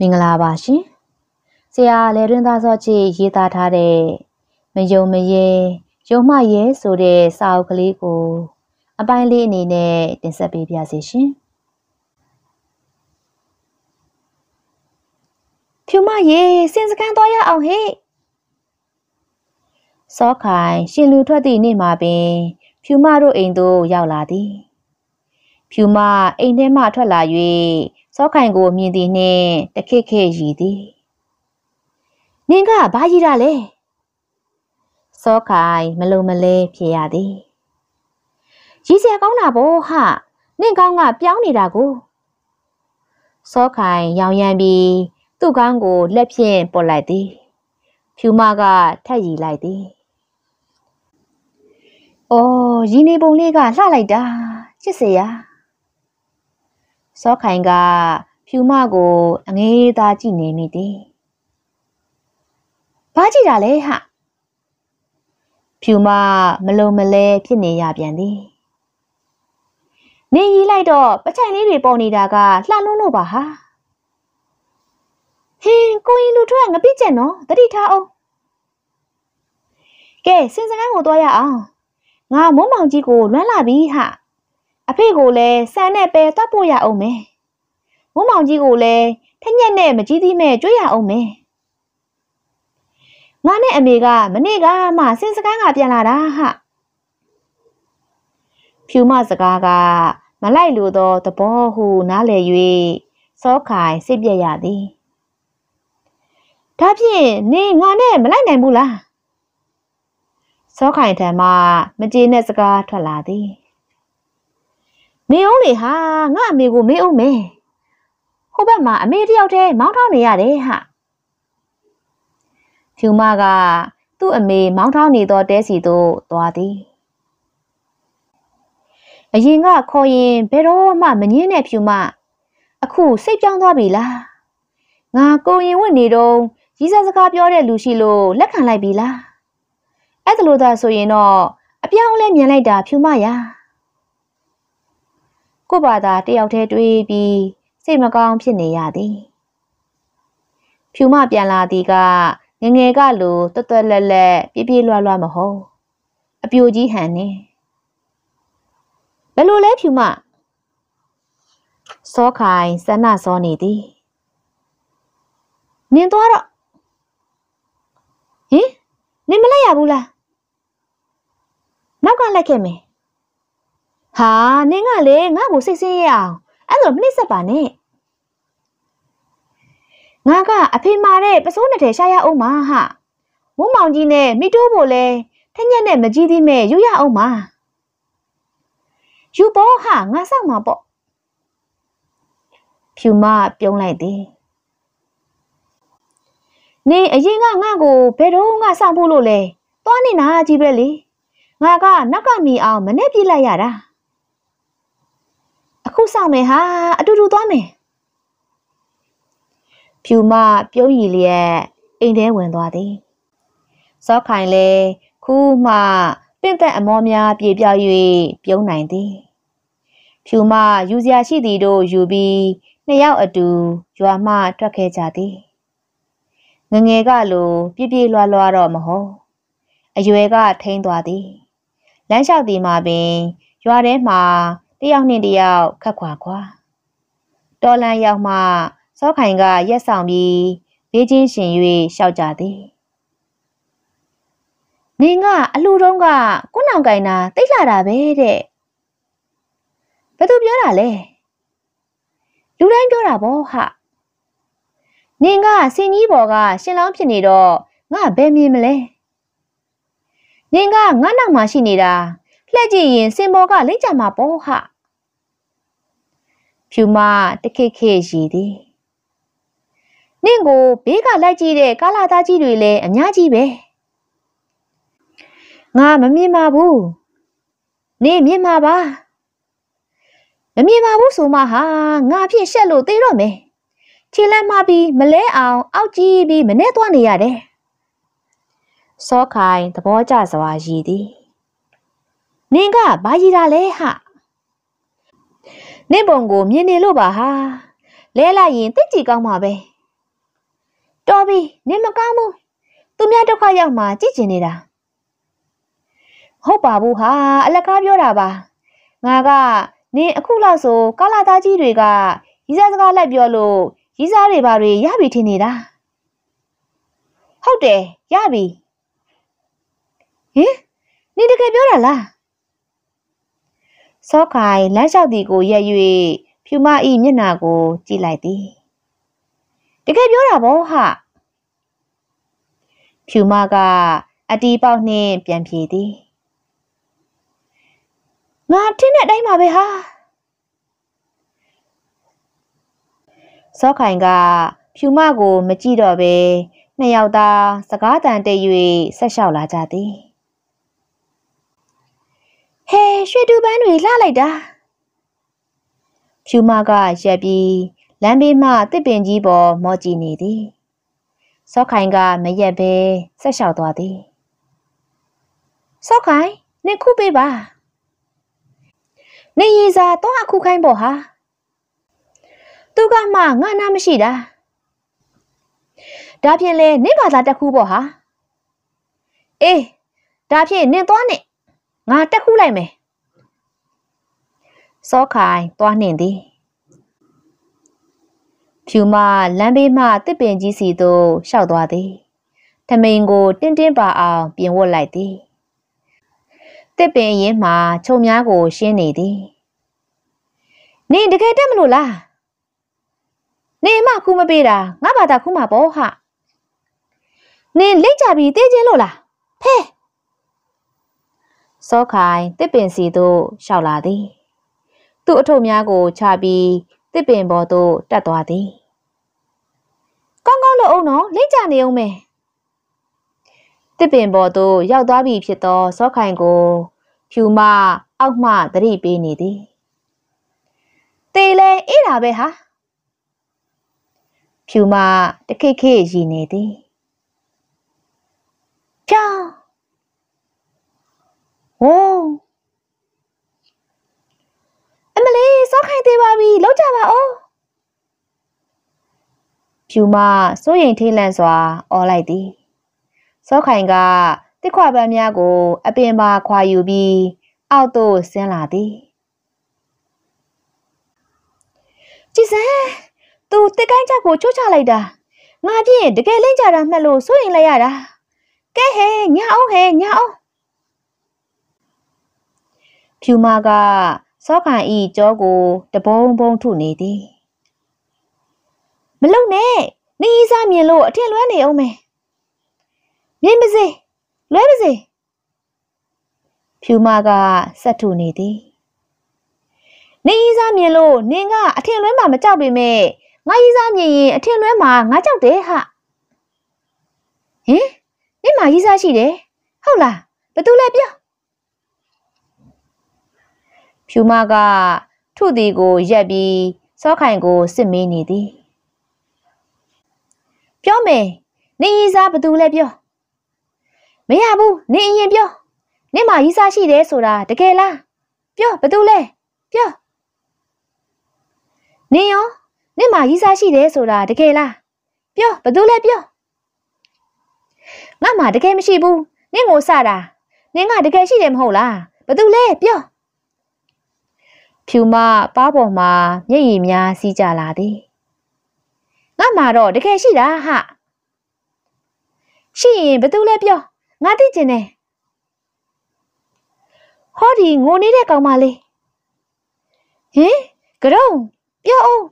မင်္ဂလာပါရှင်ဆရာလေတွင်သားစောချစ်ရေးသားထားတဲ့မယုံမရဲယုံမှရဲဆိုတဲ့စာအုပ်ကလေးကိုအပိုင်းလေးအနေနဲ့တင်ဆက်ပေးပါရစေရှင်ဖြူမရေစင်စကန်းသွားရအောင်ဟဲ့စောခိုင်ရှင်လူထွက်သည့်နေ့မှာပင်ဖြူမတို့အိမ်သို့ရောက်လာသည်ဖြူမအိမ်ထဲမှထွက်လာ၍စောခိုင်ကိုမြင်သည်နှင့်တခိခိရည်သည်နင်ကဘာရည်တာလဲစောခိုင်မလုံမလဲဖြေရသည်ရည်စရာကောင်းတာပေါ့ဟာနင့်ကောင်းကပြောင်းနေတာကိုစောခိုင်ရောင်ရမ်းပြီးသူ့ကောင်းကိုလက်ဖြင့်ပုတ်လိုက်သည်ဖြူမကထက်ရည်လိုက်သည်အော်ရည်နေပုံလေးကလှလိုက်တာချစ်စရာစောခိုင်ကဖြူမကိုအငေးသားကြည့်နေမိသည်ဘာကြည့်တာလဲဟာဖြူမမလုံမလဲဖြစ်နေရပြန်သည်နေရီလိုက်တော့ပချိုင်လေးတွေပေါ်နေတာကလှလွန်းလို့ပါဟာဟင်းကိုရင်လူထွက်ငပိကျက်နော်တတိထားအောင်ကဲစင်စကန်းကိုသွားရအောင်ငါမုံမောင်ကြီးကိုလွမ်းလာပြီဟာအဖေကိုလည်းဆန်နဲ့ပဲတွတ်ပို့ရအောင်မယ်မုံမောင်ကြီးကိုလည်းထက်ညက်နဲ့မကြီးသေးမဲ့ကြွေးရအောင်မယ်ငါနဲ့အမေကမနေ့ကမှစင်စကန်းကပြန်လာတာဟာဖြူမစကားကမလိုက်လို့သောသဘောဟုနားလည်၍စောခိုင်စိတ်ပြက်ရသည်ဒါဖြင့်နေငါနဲ့မလိုက်နိုင်ဘူးလားစောခိုင်ထံမှမကျေနပ်စကားထွက်လာသည်မေအောင်လေဟာငါအမေကိုမေးအောင်မယ်ဟိုဘက်မှာအမေတယောက်တည်းမောင်းထောင်းနေရတယ်ဟာဖြူမကသူ့အမေမောင်းထောင်းနေသောတဲစီသို့သွားသည်အရင်ကခေါ်ရင်ဘယ်တော့မှမငင်းတဲ့ဖြူမအခုစိတ်ပြောင်းသွားပြီလားငါကိုရင်ဝတ်နေတော့ရီးစားစကားပြောတဲ့လူရှိလို့လက်ခံလိုက်ပြီလားအဲ့ဒါလို့သာဆိုရင်တော့အပြောင်းလဲမြင်လိုက်တာဖြူမရကို့ဘာသာတယောက်တည်းတွေးပြီးစိတ်မကောင်းဖြစ်နေရသည်ဖြူမပြန်လာသည်ကငငယ်ကလိုတွတ်တွတ်လက်လက်ပြပြလွှတ်လွှတ်မဟုတ်အပြိုကြီးဟန်နေဘယ်လိုလဲဖြူမစောခိုင်စနစောနေသည်နင်သွားတော့ဟင်နင်မလိုက်ရဘူးလားနောက်ကလိုက်ခဲ့မယ်ဟာနင်ကလေငါ့ကိုစိတ်ဆင်းရအောင်အဲ့လိုမနှိမ့်ဆက်ပါနဲ့ငါကအဖေမာတဲ့ပစိုးနှစ်ထည်ရှာရအောင်ပါဟာမုံမောင်ကြီးနဲ့မိတိုးဖို့လဲထက်ညက်နဲ့မကြီးသေးမဲ့ယူရအောင်ပါယူပေါ်ဟာငါစောက်မှာပေါ့ဖြူမပြုံးလိုက်သည်နေအရင်ကငါ့ကိုဘယ်တော့ငါစောက်ဖို့လို့လဲသွားနေတာကြီးပဲလေငါကနောက်ကမီအောင်မနဲ့ပြစ်လိုက်ရတာအခုစောက်မယ်ဟာအတူတူသွားမယ်ဖြူမပြုံးရည်လျက်အိမ်ထဲဝင်သွားသည်စောခိုင်လဲခူးမှပင့်သက်အမောများပြေပြောက်၍ပြုံးနိုင်သည်ဖြူမယူစရာရှိသည်တို့ယူပြီးနှစ်ယောက်အတူရွာမှထွက်ခဲ့ကြသည်ငငယ်ကလိုပြပြလွှားလွှားတော့မဟုတ်အရွယ်ကထိန်းသွားသည်လမ်းလျှောက်သည်မှာပင်ရွာထဲမှာတယောက်နှင့်တယောက်ခတ်ခွာခွာတော်လန်ရောက်မှစောခိုင်ကရက်ဆောင်ပြီးဘေးချင်းရှင်၍ရှောက်ကြသည်နင်ကအလှတုံးကကိုနောင်ကိုင်တာတိတ်လာတာပဲတဲ့ဘယ်သူပြောတာလဲလူတိုင်းပြောတာပေါ့ဟာနင်ကစင်ကြီးဘော်ကရှင်လောင်းဖြစ်နေတော့ငါဘယ်မြင်မလဲနင်ကငါနောက်မှာရှိနေတာလှည့်ကြည့်ရင်စင်ဘော်ကလိမ့်ကြမှာပေါ့ဟာဖြူမတခိခိရည်သည်နင့်ကိုဘေးကလိုက်ကြည့်တဲ့ကာလာသားကြီးတွေလည်းအများကြီးပဲငါမမြင်ပါဘူးနင်မြင်ပါပါမမြင်ပါဘူးဆိုမှဟာငါဖြင့်ရှက်လို့သေးတော့မယ်ခြေလက်မပြီးမလဲအောင်အောက်ကြည့်ပြီးမနဲ့သွားနေရတယ်စောခိုင်သဘောကျစွာရည်သည်နင်ကဘာရည်တာလဲဟာနင့်ပုံကိုမြင်နေလို့ပါဟာလဲလိုက်ရင်သိကြည့်ကောင်းမှာပဲတော်ပြီနင်မကောင်းဘူးသူများဒုက္ခရောက်မှကြည့်ကျင်နေတာဟုတ်ပါဘူးဟာအလကားပြောတာပါငါကနင်အခုလောက်ဆိုကာလာသားကြီးတွေကရီးစားစကားလိုက်ပြောလို့ရီးစားတွေဘာတွေရပြီထင်နေတာဟုတ်တယ်ရပြီဟင်နင်တကယ်ပြောတာလားစောခိုင်လမ်းလျှောက်သည်ကိုရက်၍ဖြူမ၏မျက်နှာကိုကြည့်လိုက်သည်တကယ်ပြောတာဘောဟာဖြူမကအတီးပေါက်နှင့်ပြန်ပြေးသည်ငါထင်းတဲ့အတိုင်းပါပဲဟာစောခိုင်ကဖြူမကိုမကြည့်တော့ပဲနှစ်ယောက်သာစကားတန်တိတ်၍ဆက်လျှောက်လာကြသည်ဟဲရွှေတူပန်းတွေလှလိုက်တာဖြူမကရက်ပြီးလမ်းဘေးမှတစ်ပင်ကြီးပေါ်မော့ကြည့်နေသည်စောခိုင်ကမရက်ပဲဆက်လျှောက်သွားသည်စောခိုင်နင်ခုပေးပါနေရီစာတော့အခုခိုင်းပေါ်ဟာသူကမှငါနာမရှိတာဒါဖြင့်လေနင်ဘာသာတက်ခုပေါ့ဟာအေးဒါဖြင့်နင်သွားနဲ့ငါတက်ခုလိုက်မယ်စောခိုင်သွားနှင်သည်ဖြူမလမ်းဘေးမှတစ်ပင်ကြီးစီသို့ရှောက်သွားသည်ထမိန်ကိုတင်းတင်းပါအောင်ပြင်ဝတ်လိုက်သည်တစ်ပင်ရင်းမှခြုံများကိုရှင်းနေသည်နင်တကယ်တက်မလို့လားနေမခုမပေးတာငါဘာသာခုမှာပေါ့ဟာနင်လိတ်ကြပြီးတေးချင်းလို့လားဖဲစောခိုင်တစ်ပင်စီသို့ရှောက်လာသည်သူ့အထုပ်များကိုချပြီးတစ်ပင်ပေါ်သို့တက်သွားသည်ကောင်းကောင်းလို့အောင်နော်လိတ်ကြနေအောင်မယ်တစ်ပင်ပေါ်သို့ရောက်သွားပြီဖြစ်သောစောခိုင်ကိုဖြူမအောက်မှသတိပေးနေသည်တေးလဲအေးတာပဲဟာဖြူမတခိတ်ခိတ်ရည်နေသည်ဖြောင်းဝိုးအမလေးစောခိုင်သေးပါပြီလောက်ကြပါဦးဖြူမစိုးရိမ်ထိတ်လန့်စွာအော်လိုက်သည်စောခိုင်ကတစ်ခွပန်းများကိုအပင်ပါခွာယူပြီးအောက်သို့ဆင်းလာသည်ကြည်စံသူတစ်ကိုင်းချက်ကိုချိုးချလိုက်တာငါဖြင့်တကယ်လိမ့်ကြတာမှတ်လို့စိုးရင်လိုက်ရတာကဲဟဲညာအောင်ဟဲညာအောင်ဖြူမကစောခိုင်ဤကြောကိုတဘုံဘုံထုနေသည်မလုံနဲ့နေဤစားမြင်လို့အထင်လွဲနေအောင်မယ်မြင်ပါစေလွဲပါစေဖြူမကဆက်ထုနေသည်နေဤစားမြင်လို့နင်ကအထင်လွဲမှာမကြောက်ပေမဲ့ငါဤစားမြင်ရင်အထင်လွဲမှာငါကြောက်တယ်ဟာဟင်နင်မဤစားရှိတယ်ဟုတ်လားဘသူလဲပြောဖြူမကထုသည်ကိုရက်ပြီးစောခိုင်ကိုစစ်မေးနေသည်ပြောမယ်နင်ဤစားဘသူလဲပြောမရဘူးနင်အရင်ပြောနင်မဤစားရှိတယ်ဆိုတာတကယ်လားပြောဘသူလဲပြောနင်ရောနင်မရီးစားရှိတယ်ဆိုတာတကယ်လားပြောဘသူလဲပြောငါမှတကယ်မရှိဘူးနင်ကိုစတာနင်ကတကယ်ရှိတယ်မဟုတ်လားဘသူလဲပြောဖြူမပါးပေါ်မှာမျက်ရည်များစီးကြလာသည်ငါမှတော့တကယ်ရှိတာဟာရှိရင်ဘသူလဲပြောငါသိချင်တယ်ဟောဒီငိုနေတဲ့ကောင်မလေးဟင်ကြောင်ပြောအောင်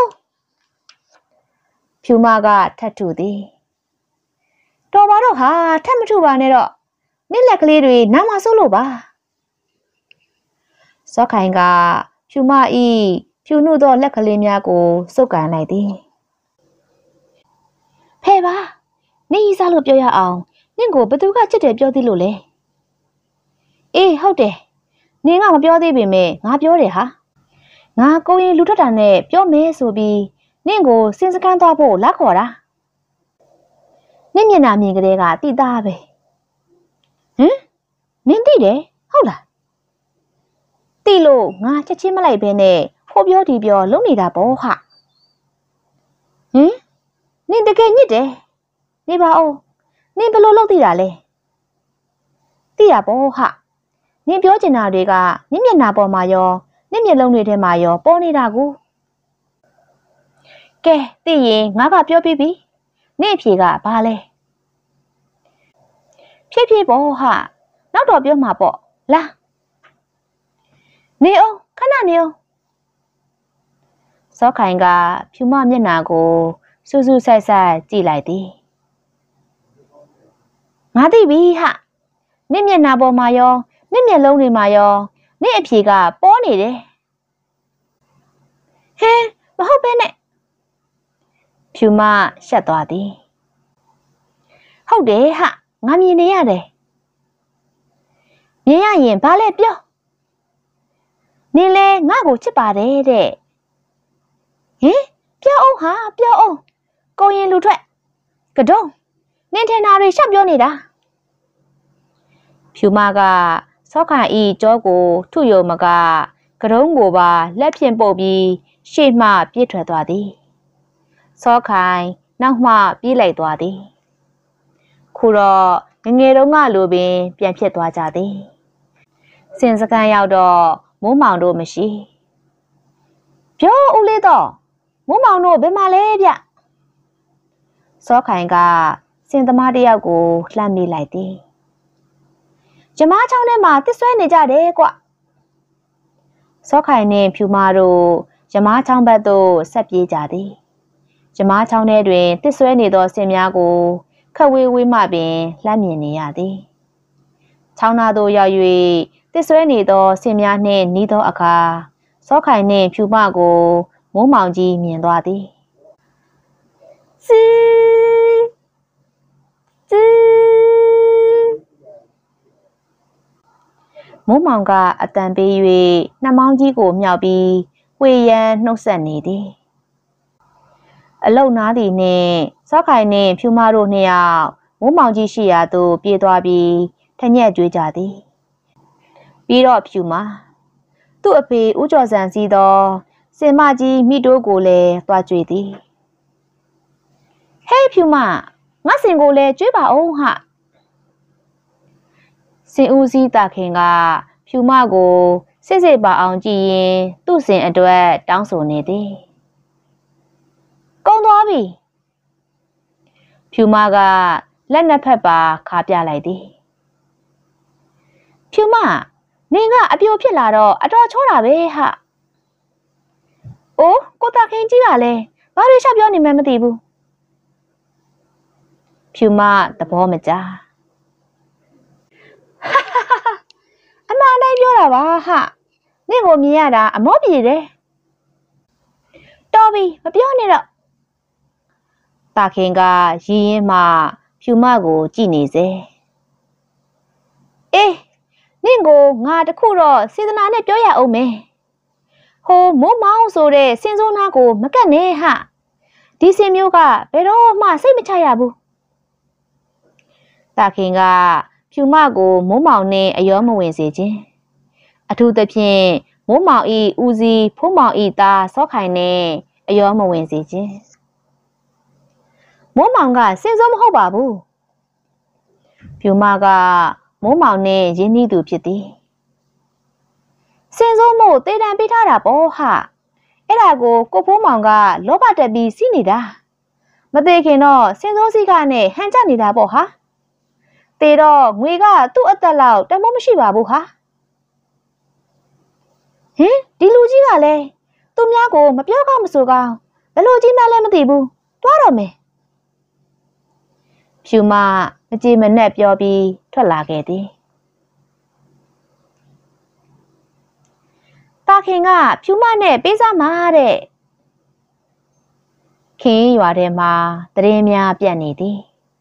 ဖြူမကထပ်ထုသည်တော်ပါတော့ဟာထပ်မထုပါနဲ့တော့နင့်လက်ကလေးတွေနားမဆိုးလို့ပါစောခိုင်ကဖြူမဤဖြူနှုတ်သောလက်ကလေးများကိုစုပ်ကန်လိုက်သည်ဖဲပါနင့်ဤစားလို့ပြောရအောင်နင့်ကိုဘသူကချစ်တယ်ပြောသေးလို့လဲအေးဟုတ်တယ်နင်ကမပြောသေးပေမဲ့ငါပြောတယ်ဟာငါကိုရင်လူထွက်တာနဲ့ပြောမယ်ဆိုပြီးနင့်ကိုစင်စကန်းသွားဖို့လာခေါ်တာနင့်မျက်နှာမြင်ကလေးကတိသားပဲဟင်နင်သိတယ်ဟုတ်လားသိလို့ငါချက်ချင်းမလိုက်ဘဲနဲ့ဟိုပြောဒီပြောလုံးနေတာပေါ့ဟာဟင်နင်တကယ်ညစ်တယ်နေပါဦးနင်ဘလို့လုပ်သိတာလဲသိရပေါ့ဟာနင်ပြောချင်တာတွေကနင့်မျက်နှာပေါ်မှာရောနင့်မျက်လုံးတွေထဲမှာရောပေါ်နေတာကိုကဲသိရင်ငါကပြောပြီးပြီနင့်အဖြေကဘာလဲဖြည်းဖြည်းပေါ့ဟာနောက်တော့ပြောမှာပေါ့လာနေအောင်ခဏနေအောင်စောခိုင်ကဖြူမမျက်နှာကိုစူးစူးဆိုင်ဆိုင်ကြည့်လိုက်သည်ငါသိပြီဟာနင့်မျက်နှာပေါ်မှာရောနင့်မျက်လုံးတွေမှာရောနင့်အဖြေကပေါ်နေတယ်ဟဲမဟုတ်ပဲနဲ့ဖြူမရှက်သွားသည်ဟုတ်တယ်ဟာငါမြင်နေရတယ်မြင်ရရင်ဘာလဲပြောနင်လဲငါ့ကိုချစ်ပါတယ်တဲ့ဟင်ပြောအောင်ဟာပြောအောင်ကိုရင်လူထွက်ကတုံးနင်ထင်တာတွေရှောက်ပြောနေတာဖြူမကစောခိုင်ဤကြောကိုထုယုံမကကတုံးကိုပါလက်ဖြင့်ပုတ်ပြီးရှေ့မှပြေးထွက်သွားသည်စောခိုင်နောက်မှပြေးလိုက်သွားသည်ခုတော့ငငယ်တုန်းကလိုပင်ပြန်ဖြစ်သွားကြသည်စင်စကန်ရောက်တော့မိုးမောင်တို့မရှိပြောဦးလေးတော့မိုးမောင်တို့ဘယ်မှာလဲဗျစောခိုင်ကစင်သမားတယောက်ကိုလှမ်းမိလိုက်သည်ကျမချောင်းထဲမှာတစ်ဆွဲနေကြတယ်ကွစောခိုင်နှင့်ဖြူမတို့ကျမချောင်းဘက်သို့ဆက်ပြေးကြသည်ကျမချောင်းထဲတွင်တစ်ဆွဲနေသောဆင်များကိုခက်ဝေးဝေးမှပင်လှမ်းမြင်နေရသည်ချောင်းသားသို့ရောက်၍တစ်ဆွဲနေသောဆင်များနှင့်နီးသောအခါစောခိုင်နှင့်ဖြူမကိုမိုးမောင်ကြီးမြင်သွားသည်စီမိုးမောင်ကအတန်ပေး၍နှမောင်းကြီးကိုမြောက်ပြီးဝေရန်နှုတ်ဆက်နေသည်အလုံနားသည်နှင့်စောခိုင်နှင့်ဖြူမတို့နှစ်ယောက်မိုးမောင်ကြီးရှိရာသို့ပြေးသွားပြီးထညက်ကြွေးကြသည်ပြီးတော့ဖြူမသူ့အဖေဦးကျော်စံစီသောစင်မကြီးမိတိုးကိုလည်းသွားကြွေးသည်ဟေးဖြူမငါစင်ကိုလည်းကြွေးပါအောင်ဟာစင်ဦးစီးတာခင်ကဖြူမကိုစစ်စစ်ပါအောင်ကြည့်ရင်သူ့စင်အတွက်တောင်းဆိုနေသည်ကုန်းသွားပြီဖြူမကလက်နှစ်ဖက်ပါခါပြလိုက်သည်ဖြူမနင်ကအပြိုဖြစ်လာတော့အတော်ချောတာပဲဟာအိုးကိုတာခင်ကြီးကလည်းဘာတွေရှောက်ပြောနေမှမသိဘူးဖြူမသဘောမကျအမှန်တိုင်းပြောတာပါဟာနင့်ကိုမြင်ရတာအမောပြေတယ်တော်ပြီမပြောနဲ့တော့တာခင်ကရည်ရင်မှဖြူမကိုကြည့်နေစေအေးနင့်ကိုငါတခုတော့စေတနာနဲ့ပြောရအောင်မယ်ဟိုမိုးမောင်ဆိုတဲ့စင်စိုးနာကိုမကတ်နဲ့ဟာဒီစင်မျိုးကဘယ်တော့မှစိတ်မချရဘူးတာခင်ကဖြူမကိုမိုးမောင်နဲ့အယောမဝင်စေခြင်းအထူးသဖြင့်မိုးမောင်ဤဦးစီးဖိုးမောင်ဤသားစောခိုင်နဲ့အယောမဝင်စေခြင်းမိုးမောင်ကစင်စိုးမဟုတ်ပါဘူးဖြူမကမိုးမောင်နဲ့ရင်းနှီးသူဖြစ်သည်စင်စိုးမို့တေးတံပေးထားတာပေါ့ဟာအဲ့ဒါကိုကိုဖိုးမောင်ကလောဘတက်ပြီးစီးနေတာမသေးခင်တော့စင်စိုးစီကနဲ့ဟန်ကြနေတာပေါ့ဟာတေတော့ငွေကသူ့အသက်လောက်တမိုးမရှိပါဘူးဟာဟင်ဒီလူကြီးကလည်းသူများကိုမပြောကောင်းမဆိုကောင်းဘယ်လိုကြီးမှလည်းမသိဘူးတွားတော့မယ်ဖြူမမကြည်မနဲ့ပြောပြီးထွက်လာခဲ့သည်တာခင်ကဖြူမနဲ့ပေးစားမှာတဲ့ခင်းရွာထဲမှာတရင်များပြတ်နေသည်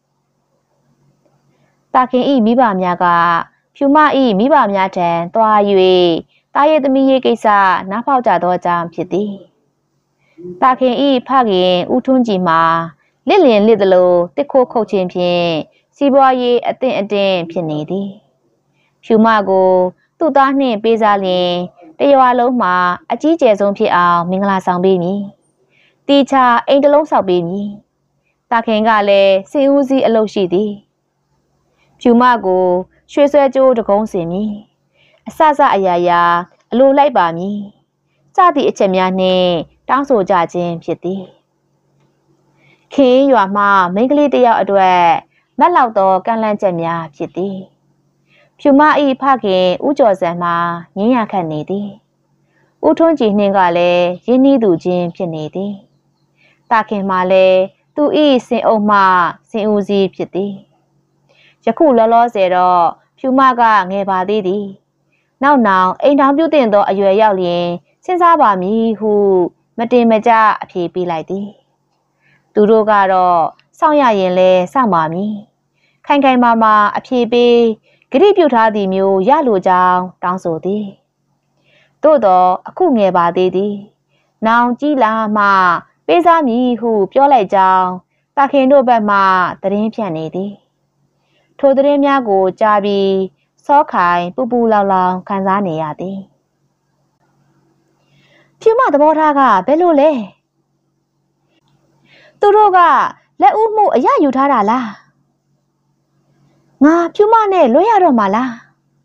တာခင်ဤမိဘများကဖြူမဤမိဘများထံသွား၍တာရဲ့သမီးရဲ့ကိစ္စနားဖောက်ကြသောကြောင့်ဖြစ်သည်တာခင်ဤဖခင်ဦးထွန်းကြည်မှာလစ်လင်လစ်သလိုတစ်ခိုးခုတ်ခြင်းဖြင့်စီးပွားရေးအသင့်အတင်းဖြစ်နေသည်ဖြူမကိုသူ့သားနှင့်ပေးစားလျင်တရွာလုံးမှာအကြီးကျယ်ဆုံးဖြစ်အောင်မင်္ဂလာဆောင်ပေးမည်တီချာအိမ်တလုံးဆောက်ပေးမည်တာခင်ကလည်းစင်ဦးစီးအလုပ်ရှိသည်ဖြူမကိုရွှေဆွဲကြိုးတကုံးစင်မည်အစစအရာရာအလိုလိုက်ပါမည်စသည့်အချက်များနှင့်တောင်းဆိုကြခြင်းဖြစ်သည်ခင်းရွာမှမိန်းကလေးတယောက်အတွက်မက်လောက်သောကန့်လန့်ချက်များဖြစ်သည်ဖြူမ၏ဖခင်ဦးကျော်စံမှာငင်းရခတ်နေသည်ဦးထွန်းကြည်နှင့်ကလည်းရင်းနှီးသူချင်းဖြစ်နေသည်တာခင်မှာလည်းသူ၏စင်အုပ်မှစင်ဦးစီးဖြစ်သည်ယခုလောလောဆယ်တော့ဖြူမကငယ်ပါသေးသည်နောက်အိမ်ထောင်ပြုတင်သောအရွယ်ရောက်လျင်စဉ်းစားပါမည်ဟုမတင်မကြအဖြေပေးလိုက်သည်သူတို့ကတော့စောင့်ရရင်လဲစောင့်ပါမည်ခိုင်ခိုင်မာမာအဖြေပေးဂရိပြုထားသည်မျိုးရလိုကြောင်းတောင်းဆိုသည်သို့တော့အခုငယ်ပါသေးသည်နောင်ကြီးလာမှပေးစားမည်ဟုပြောလိုက်ကြောင်းတာခင်တို့ဘက်မှသတင်းဖြန့်နေသည်ထိုသတင်းများကိုကြားပြီးစောခိုင်ပူပူလောင်လောင်ခံစားနေရသည်ဖြူမသဘောထားကဘယ်လိုလဲသူတို့ကလက်ဦးမှုအရယူထားတာလားငါဖြူမနဲ့လွှဲရတော့မှာလား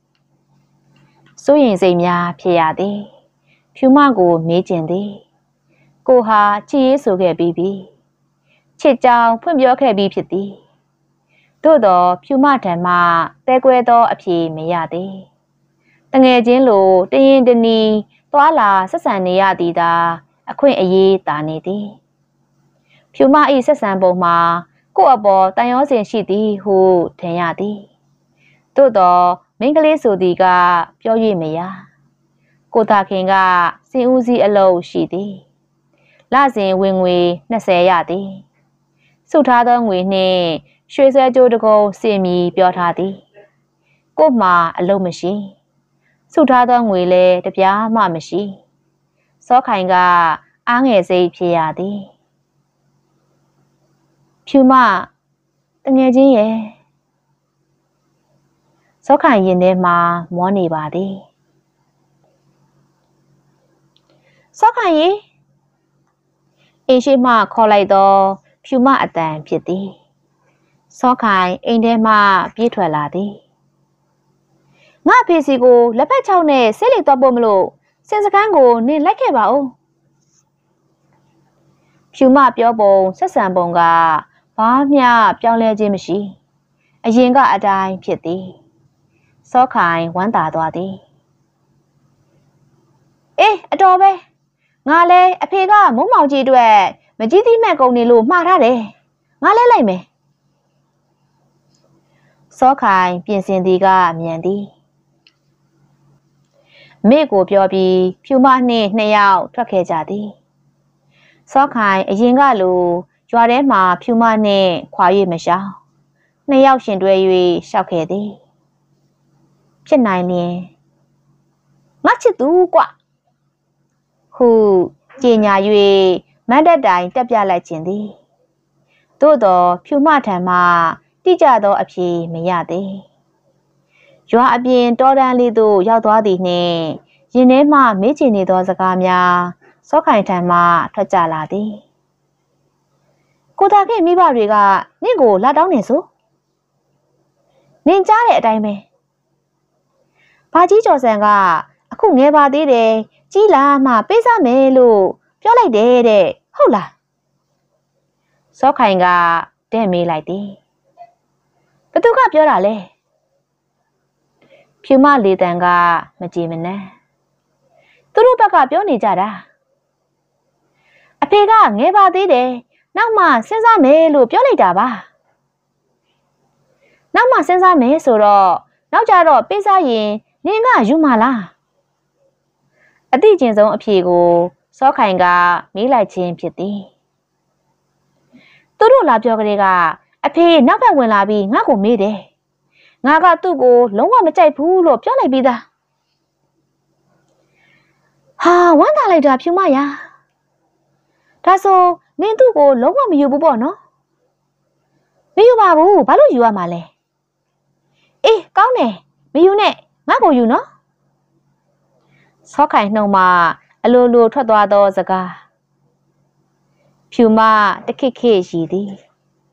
စိုးရင်စိတ်များဖြစ်ရသည်ဖြူမကိုမေးကျင်သည်ကိုဟာချစ်ရေးဆိုခဲ့ပြီးပြီချစ်ကြောင်ဖွင့်ပြောခဲ့ပြီးဖြစ်သည်သို့သောဖြူမထံမှတဲကွဲသောအဖြေမရသည်တငယ်ချင်းလိုတရင်တနီသွာလာဆက်ဆံနေရသည်သာအခွင့်အရေးတာနေသည်ဖြူမ၏ဆက်ဆံပုံမှာကို့အပေါ်တန်ရောစင်ရှိသည်ဟုထင်ရသည်သို့သောမိန်းကလေးဆိုသည်ကပြော၍မရကိုတာခင်ကစင်ဦးစီးအလုပ်ရှိသည်လစဉ်ဝင်ငွေ20ရသည်စုထားသောငွေနှင့်ရွှေဆွဲကြိုးတကုံစင်မီပြောထားသည်ကို့မှာအလုပ်မရှိစုထားသောငွေလည်းတပြားမှမရှိစောခိုင်ကအားငယ်စိတ်ဖြစ်ရသည်ဖြူမတငယ်ချင်းရဲ့စောခိုင်ရင်ထဲမှာမောနေပါသည်စောခိုင်ရေအိမ်ရှိမှခေါ်လိုက်သောဖြူမအတန်ဖြစ်သည်စောခိုင်အိမ်ထဲမှပြေးထွက်လာသည်ငါဖေစီကိုလက်ဖက်ချောင်းနဲ့ဆေးလိပ်တော့ပို့မလို့စင်စကန်းကိုနင်လိုက်ခဲ့ပါဦးဖြူမပြောပုံဆက်ဆံပုံကဘာမျှပြောင်းလဲခြင်းမရှိအရင်ကအတိုင်းဖြစ်သည်စောခိုင်ဝမ်းသာသွားသည်အေးအတော်ပဲငါလဲအဖေကမုံမောင်ကြီးအတွက်မကြီးသီးမဲ့ကုန်နေလို့မှားထားတယ်ငါလဲလိုက်မယ်စောခိုင်ပြင်ဆင်သည်ကမြန်သည်မိကိုပြောပြီးဖြူမနှင့်2ယောက်ထွက်ခဲ့ကြသည်စောခိုင်အရင်ကလိုရွာထဲမှာဖြူမနှင့်ခွာ၍မရှောင်2ယောက်ရှင်တွဲ၍ရှောက်ခဲ့သည်ဖြစ်နိုင်လျင်ငါချစ်သူကွဟုကြေညာ၍မတ်တက်တိုင်တက်ပြလိုက်ခြင်းသည်သို့သောဖြူမထံမှတိကျသောအဖြေမရသည်ရွာအပြင်တောတန်းလေးသို့ရောက်သွားသည်နှင့်ရင်ထဲမှမေးချင်နေသောစကားများစောခိုင်ထံမှထွက်ကြလာသည်ကိုတာခင်မိဘတွေကနင့်ကိုလာတောင်းနေဆိုနင်ကြားတဲ့အတိုင်းပဲဘာကြီးကျော်စံကအခုငယ်ပါသေးတယ်ကြီးလာမှပေးစားမယ်လို့ပြောလိုက်တယ်တဲ့ဟုတ်လားစောခိုင်ကတဲ့မေးလိုက်သည်ဘသူကပြောတာလဲဖြူမလေးတန်ကမကြည်မနှံ့သူတို့ဘက်ကပြောနေကြတာအဖေကငယ်ပါသေးတယ်နောက်မှစဉ်းစားမယ်လို့ပြောလိုက်တာပါနောက်မှစဉ်းစားမယ်ဆိုတော့နောက်ကြတော့ပေးစားရင်နင်ကယူမလားအတိကျင်ဆုံးအဖြေကိုစောခိုင်ကမေးလိုက်ခြင်းဖြစ်သည်သူတို့လာပြောကလေးကအဖေနောက်ဘက်ဝင်လာပြီးငါ့ကိုမေးတယ်ငါကသူ့ကိုလုံးဝမကြိုက်ဘူးလို့ပြောလိုက်ပြီးသားဟာဝမ်းသာလိုက်တာဖြူမရဒါဆိုနင်သူ့ကိုလုံးဝမယူဘူးပေါ့နော်မယူပါဘူးဘာလို့ယူရမှာလဲအေးကောင်းတယ်မယူနဲ့ငါ့ကိုယူနော်စောခိုင်နှုံမှအလိုလိုထွက်သွားသောစကားဖြူမတခိခိရှိသည်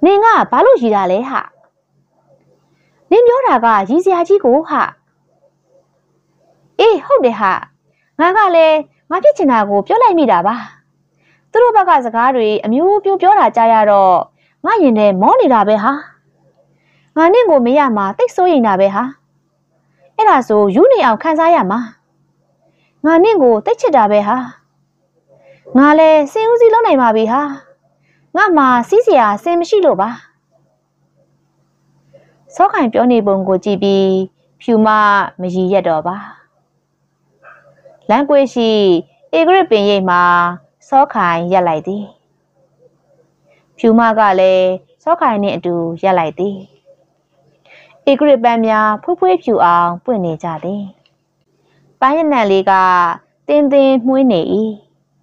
နင်ကဘာလို့ရည်တာလဲဟာနင်ပြောတာကရည်စရာကြီးကိုဟာအေးဟုတ်တယ်ဟာငါကလည်းငါဖြစ်ချင်တာကိုပြောလိုက်မိတာပါသူတို့ဘက်ကစကားတွေအမျိုးမျိုးပြောတာကြားရတော့ငါရင်ထဲမောနေတာပဲဟာငါနင့်ကိုမရမှာတိတ်ဆိုးရင်တာပဲဟာအဲ့ဒါဆိုယူနေအောင်ခံစားရမှာငါနင့်ကိုတိတ်ချစ်တာပဲဟာငါလည်းစင်ဦးစီးလုံးနိုင်ပါပြီဟာငါမှစီးစရာစင်မရှိလို့ပါစောခိုင်ပြောနေပုံကိုကြည့်ပြီးဖြူမမရည်ရက်တော့ပါလမ်းကွေးရှိဧကရစ်ပင်ရိပ်မှာစောခိုင်ရက်လိုက်သည်ဖြူမကလည်းစောခိုင်နဲ့အတူရက်လိုက်သည်ဧကရစ်ပန်းများဖွေးဖွေးဖြူအောင်ပွင့်နေကြသည်ပန်းရနံလေးကတင်းတင်းမှုန်းနေ၏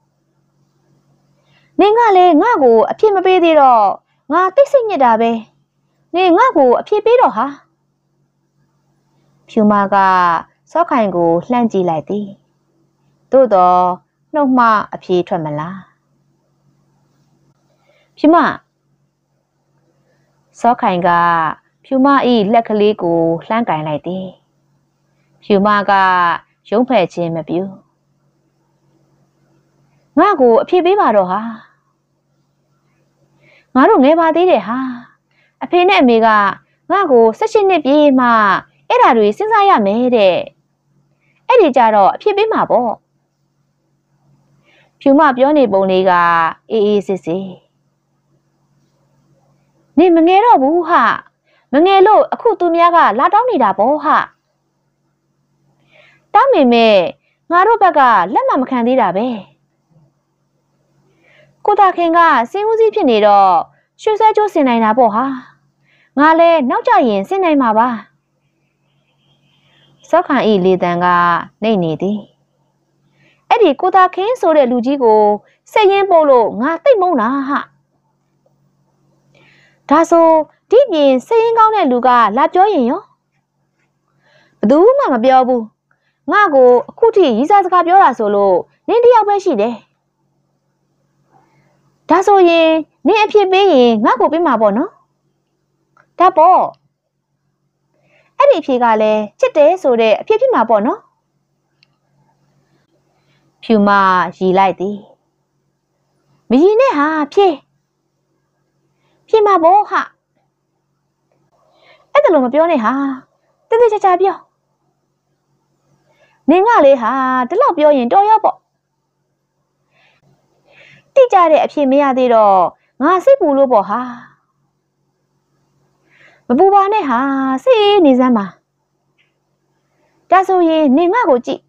နင်ကလည်းငါ့ကိုအဖြစ်မပေးသေးတော့ငါတိတ်ဆိတ်ညစ်တာပဲနင်ငါ့ကိုအဖြစ်ပေးတော့ဟာဖြူမကစောခိုင်ကိုလှမ်းကြည့်လိုက်သည်သို့တော့နှုတ်မှအဖြေထွက်မလားဖြူမစောခိုင်ကဖြူမ၏လက်ကလေးကိုလှမ်းကင်လိုက်သည်ဖြူမကရုံးဖက်ခြင်းမပြုငါ့ကိုအဖြေပေးပါတော့ဟာငါတို့ငယ်ပါသေးတယ်ဟာအဖေနဲ့အမေကငါ့ကို18နှစ်ပြည့်မှအဲ့ဓာတွေစဉ်းစားရမယ်တဲ့အဲ့ဒီကြတော့အဖြေပေးမှာပေါ့ဖြူမပြောနေပုံလေးကအေးအေးစစ်စစ်နေမငယ်တော့ဘူးဟာမငယ်လို့အခုသူများကလာတောင်းနေတာပေါ့ဟာတောင်းမိမဲ့ငါတို့ဘက်ကလက်မခံသေးတာပဲကိုတာခင်ကစင်ဦးစီးဖြစ်နေတော့ရွှေဆွဲကျိုးဆင်နိုင်တာပေါ့ဟာငါလည်းနောက်ကြရင်ဆင်နိုင်မှာပါစောခိုင်ဤလေတံကနှိတ်နေသည်အဲ့ဒီကိုတာခင်ဆိုတဲ့လူကြီးကိုစိတ်ရင်းပို့လို့ငါတိတ်မုန်းတာဟာဒါဆိုဒီပြင်စိတ်ရင်းကောင်းတဲ့လူကလာပြောရင်ရောဘယ်သူမှမပြောဘူးငါကိုအခုထိရီးစားစကားပြောတာဆိုလို့နင်းတယောက်ပဲရှိတယ်ဒါဆိုရင်နင်းအဖြစ်ပေးရင်ငါကိုပေးမှာပေါ့နော်ဒါပေါ့အဲ့ဒီအဖြစ်ကလည်းချစ်တယ်ဆိုတဲ့အဖြစ်ဖြစ်မှာပေါ့နော်ဖြူမရီလိုက်သည်မရီနဲ့ဟာဖြေမှာပေါ့ဟာအဲ့ဒါလို့မပြောနဲ့ဟာတိတိကျကျပြောနင်ကလေဟာဒီလောက်ပြောရင်တော်ရောပေါ့တိကျတဲ့အဖြစ်မရသေးတော့ငါစိတ်ပူလို့ပေါ့ဟာမပူပါနဲ့ဟာစိတ်အေးနေစမ်းပါဒါဆိုရင်နင်ငါကိုကြည့်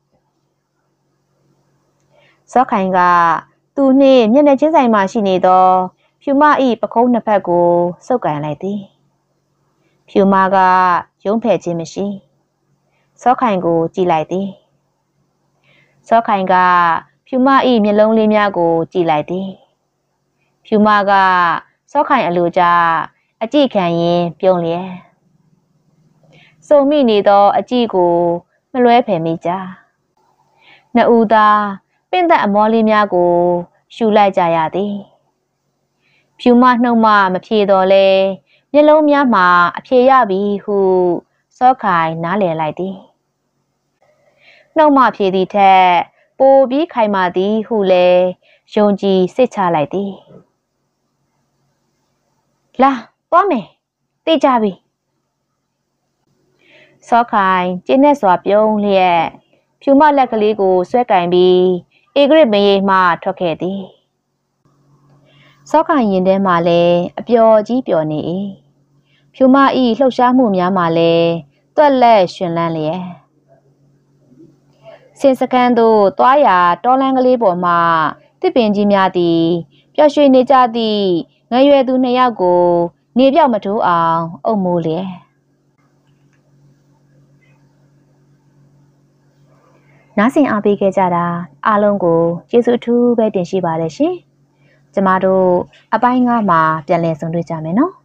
စောခိုင်ကသူနှင့်မျက်နှာချင်းဆိုင်မှရှိနေသောဖြူမ၏ပခုံးနှစ်ဖက်ကိုစုပ်ကန်လိုက်သည်ဖြူမကရုံးဖက်ခြင်းမရှိစောခိုင်ကိုကြည့်လိုက်သည်စောခိုင်ကဖြူမ၏မျက်လုံးလေးများကိုကြည့်လိုက်သည်ဖြူမကစောခိုင်အလိုကြအကြည့်ခံရင်ပြုံးလျက်စုံမိနေသောအကြည့်ကိုမလွဲဖယ်မိကြနှစ်ဦးသာပင့်သက်အမောလေးများကိုရှူလိုက်ကြရသည်ဖြူမနှုတ်မှမဖြေတော့လဲမျက်လုံးများမှာအဖြေရပြီဟုစောခိုင်နားလည်လိုက်သည်နှုတ်မှဖြေသည်ထက်ပိုပြီးခိုင်မာသည်ဟုလည်းယုံကြည်စိတ်ချလိုက်သည်လာသွားမယ်သိကြပြီစောခိုင်ကျင်းနဲ့စွာပြုံးလျက်ဖြူမလက်ကလေးကိုဆွဲကင်ပြီးဧကရစ်မရေမှထွက်ခဲ့သည်စောခိုင်ရင်ထဲမှာလည်းအပျော်ကြီးပျော်နေ၏ဖြူမ၏လှုပ်ရှားမှုများမှာလည်းတွက်လက်ရှင်လန်းလျက်စင်စကန်းသို့တွားရာတောလန်းကလေးပေါ်မှတစ်ပင်ကြီးများသည်ပျော်ရွှင်နေကြသည့်ငယ်ရွယ်သူနှစ်ယောက်ကိုနေပြောက်မထိုးအောင်အုပ်မိုးလျက်နားဆင်အားပေးခဲ့ကြတာအားလုံးကိုကျေးဇူးအထူးပဲတင်ရှိပါတယ်ရှင်ကျမတို့အပိုင်း 9 မှာပြန်လည်ဆုံတွေ့ကြမယ်နော်